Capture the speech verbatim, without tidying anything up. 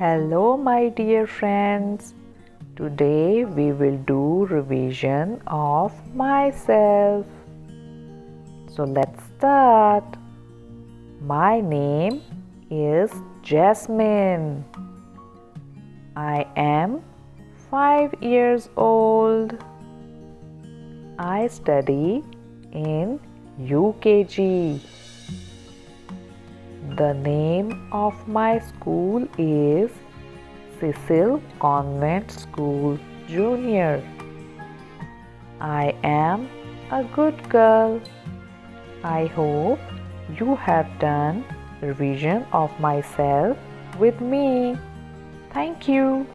Hello my dear friends. Today we will do revision of myself. So let's start. My name is Jasmine. I am five years old. I study in U K G. The name of my school is Cecil Convent School Junior. I am a good girl. I hope you have done revision of myself with me. Thank you.